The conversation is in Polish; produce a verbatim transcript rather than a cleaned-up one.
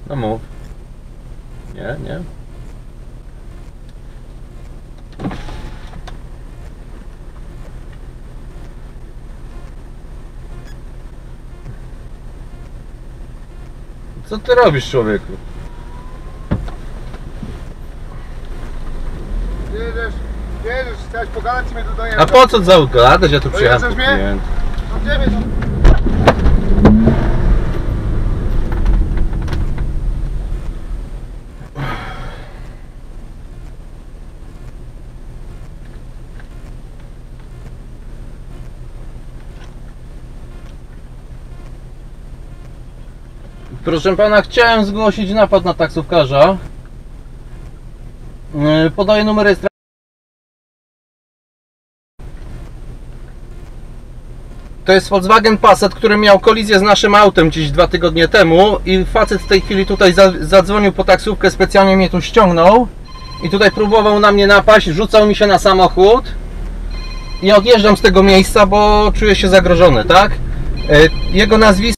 No mów. Nie, nie. Co ty robisz, człowieku? Jedziesz, jedziesz, chciałeś pogadać i mnie tu dojeżdżasz. A po co za gadać? Ja tu przyjechałem po Dojeżdżasz mnie? klienta. No nie wiem, no. Proszę pana, chciałem zgłosić napad na taksówkarza. Yy, Podaję numer rejestracji. To jest Volkswagen Passat, który miał kolizję z naszym autem gdzieś dwa tygodnie temu i facet w tej chwili tutaj za, zadzwonił po taksówkę, specjalnie mnie tu ściągnął i tutaj próbował na mnie napaść, rzucał mi się na samochód. Ja odjeżdżam z tego miejsca, bo czuję się zagrożony, tak? Yy, Jego nazwisko